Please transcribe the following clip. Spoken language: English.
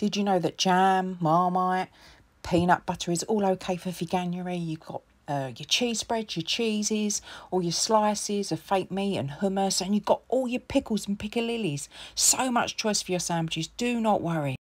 Did you know that jam, Marmite, peanut butter is all okay for Veganuary? You've got your cheese spreads, your cheeses, all your slices of fake meat and hummus, and you've got all your pickles and piccalillis. So much choice for your sandwiches. Do not worry.